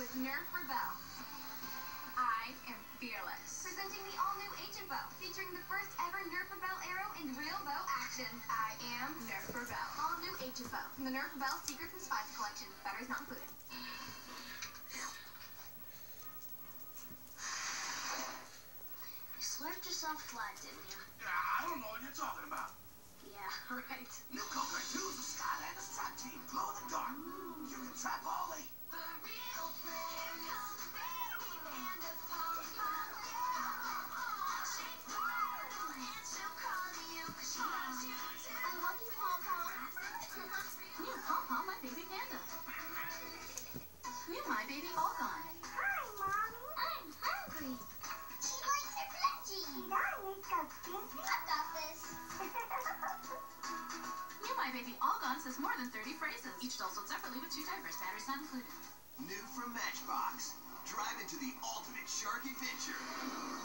with Nerf Rebel. I am fearless. Presenting the all-new Agent Bow, featuring the first ever Nerf Rebel arrow in real bow action. I am Nerf Rebel. All-new Agent Bow from the Nerf Rebel Secrets and Spies collection. Batteries not included. You slurped yourself flat, didn't you? I don't know what you're talking about. Yeah, right. New Coconut 2 is a Skylanders trap team. Glow in the dark. You can trap Ollie. My baby panda. Mew, my baby all gone. Hi, Mommy. I'm hungry. She likes her veggies. I got this. Mew, my baby all gone says more than 30 phrases. Each doll sold separately with 2 diapers. Batteries not included. New from Matchbox. Drive into the ultimate shark adventure.